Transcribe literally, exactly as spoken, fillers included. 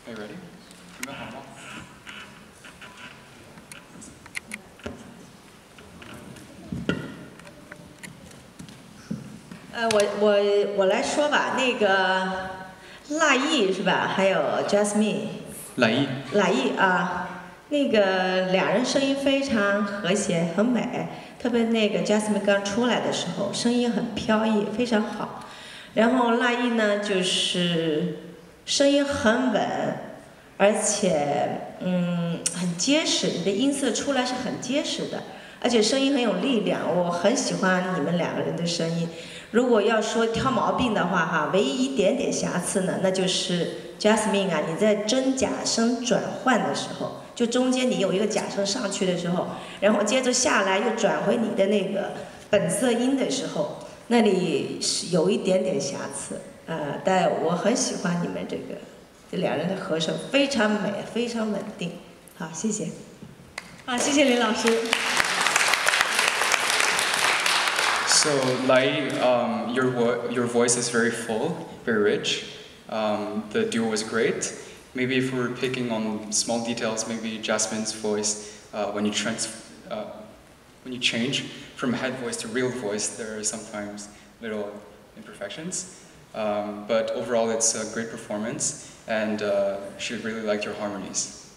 Are you ready? 准备好了吗？ 呃，我我我来说吧，那个赖艺是吧？还有 Jasmine。 来意。 赖艺啊，那个俩人声音非常和谐，很美。特别那个 Jasmine 刚出来的时候，声音很飘逸，非常好。然后赖艺呢，就是声音很稳，而且嗯很结实，你的音色出来是很结实的，而且声音很有力量。我很喜欢你们两个人的声音。如果要说挑毛病的话，哈，唯一一点点瑕疵呢，那就是 Jasmine 啊，你在真假声转换的时候，就中间你有一个假声上去的时候，然后接着下来又转回你的那个本色音的时候，那里是有一点点瑕疵，呃，但我很喜欢你们这个这两人的和声，非常美，非常稳定。好，谢谢。 好，谢谢林老师。 So Lai, um, your vo your voice is very full, very rich. Um, the duo was great. Maybe if we're picking on small details, maybe Jasmine's voice, uh, when you trans uh, when you change from head voice to real voice, there are sometimes little imperfections. Um, but overall, it's a great performance, and uh, she really liked your harmonies.